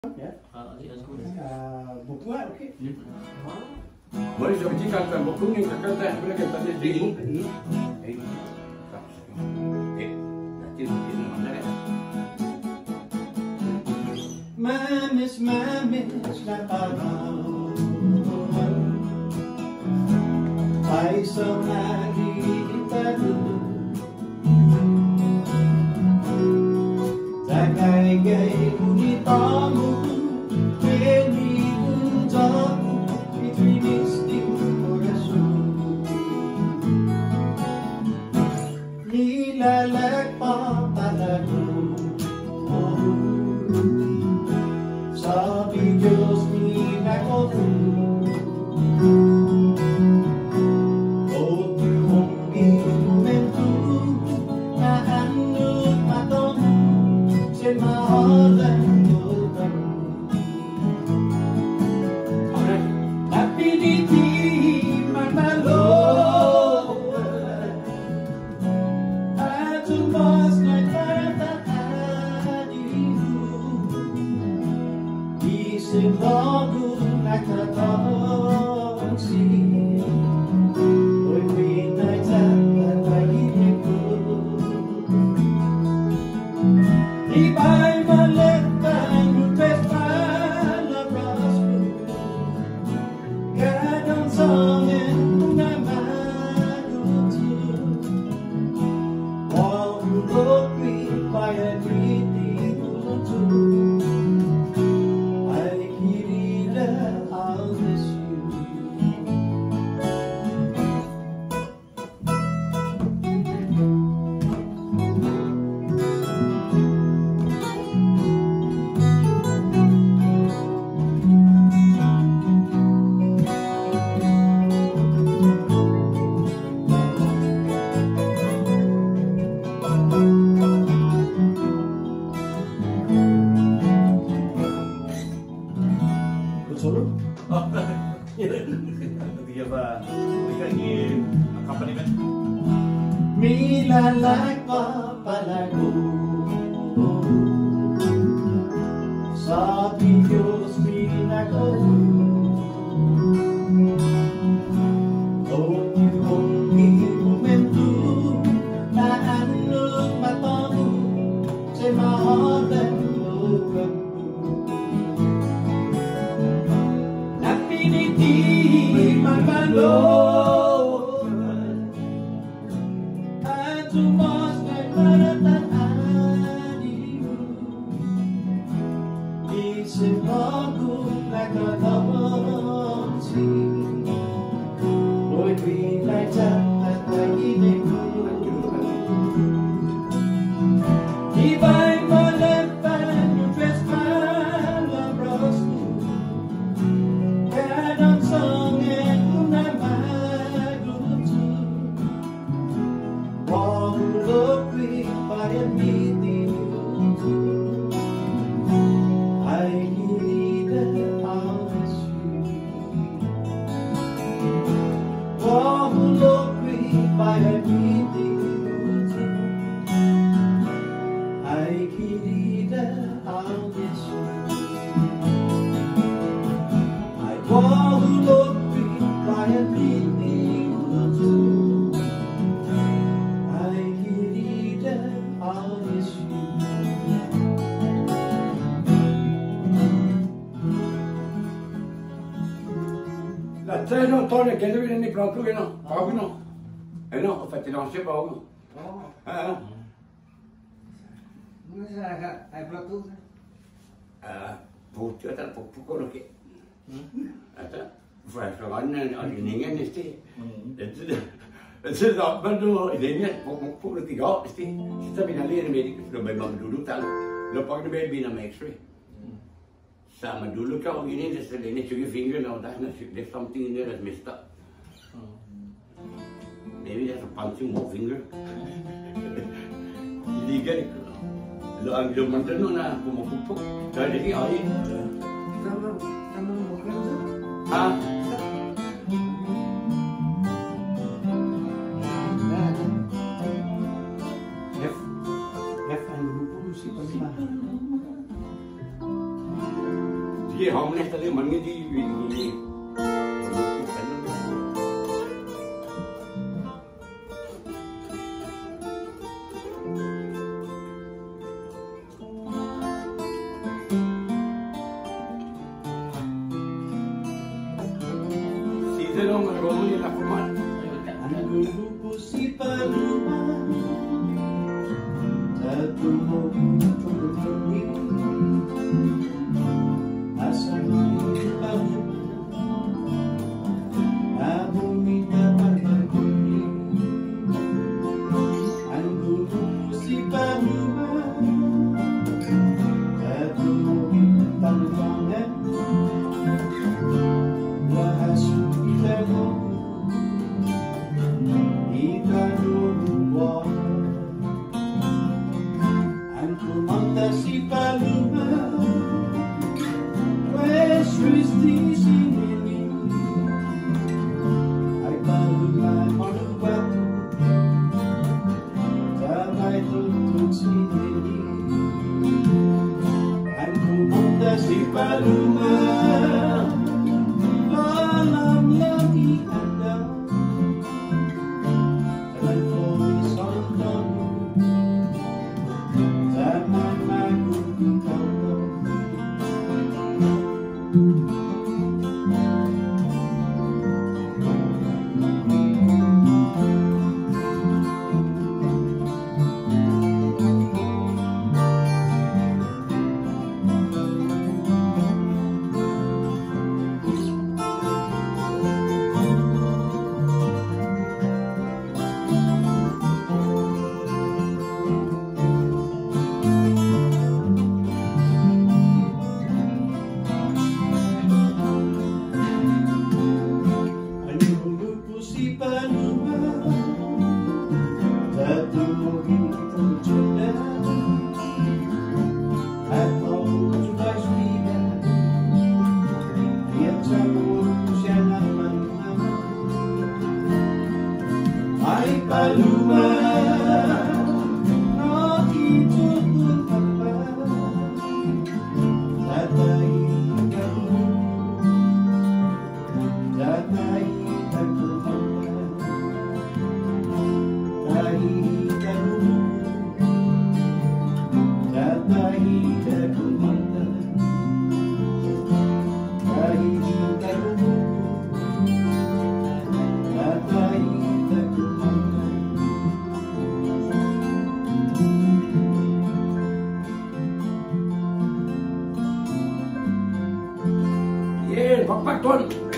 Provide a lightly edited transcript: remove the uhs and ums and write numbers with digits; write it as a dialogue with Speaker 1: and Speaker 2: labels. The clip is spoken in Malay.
Speaker 1: Ja.
Speaker 2: Dat is goed.
Speaker 1: Bokkonggo, oké.
Speaker 3: Boleh seperti kata Bokkonggo yang kata boleh kata dia di.
Speaker 1: Mamis, na pagkawan ay sa nagitado Tagay-gay ngunit mo Penipunta between instinct corazon Nilalagpa talaga Sabi Diyos ni ako Huwag niyong i-komento Na ano't matong Siya'y mahalan doon Napiliti magmaloan At tumas na Bago nakatansin Oy pinagtagad pag-ibig ko Iba'y maletang lupes palabras ko Gadang sangin na maguto Wang lopi payagiti ulo I'll miss you. Solo?
Speaker 2: Dia ba? Lagi accompaniment.
Speaker 1: Milalag pa palago Sabi Diyos pinako Huwag niyong i-komento Na ano't matango Siya'y mahalan doon Napiliti magmaloan At tumas kay marataan-ani mo Isip ako nagkakapansin Mo'y pinagtag at pag-ibig mo Iba'y malampan yung dress palabras mo Gadang sangin ko na maguto Wahulog payamitin ko I need that I'll miss you Wahulog payamitin ko I need that I'll miss you Wahulog payamitin ko I need that I'll miss you
Speaker 3: Sai no, torna che devi venire proprio che no, proprio no. No, fatti non si proprio.
Speaker 1: Ano sa ay plato?
Speaker 3: Puti ata quello che. Ata, fai trovare all'inizio di sti. Se no, quando l'idea pure ti go, sti sta bene lì medico, lo abbiamo dulu tal. Lo poi deve bene a x-ray. Sama dulu kau ini just ini cuci finger now dah there's something in there that's messed up. Maybe that's a punching more finger. Jadi kan lo ang lo mantan na pumupuk. Jadi ay.
Speaker 1: Tama mo kaya?
Speaker 3: Ha?
Speaker 1: F ang grupo si Pagma.
Speaker 3: Dia hamil tadi mana di ini. Season orang ni lah format.
Speaker 1: Aku si paluma, satu mobil asal paluma, aku minta pandang kuning. Aku si paluma, satu mobil palungan, bahas kita Ika dua, aku manta si paluma, wes risti sini, ay paluma manubat, damai tuntut sini, aku manta si paluma, malam lagi anda. Paluma, no itu pun apa, datai kamu, datai kamu, datai kamu, datai kamu, datai kamu, datai.
Speaker 3: Pak Tuan.